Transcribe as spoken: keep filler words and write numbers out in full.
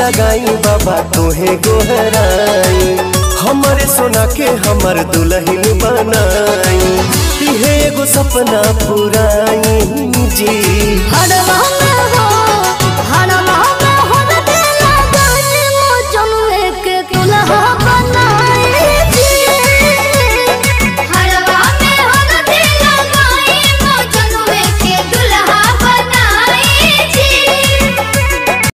लगाई बाबा तोहे गोहराई, हमारे सोना के हमर दुल्हन बनाई, इहे एगो सपना पुराई जी।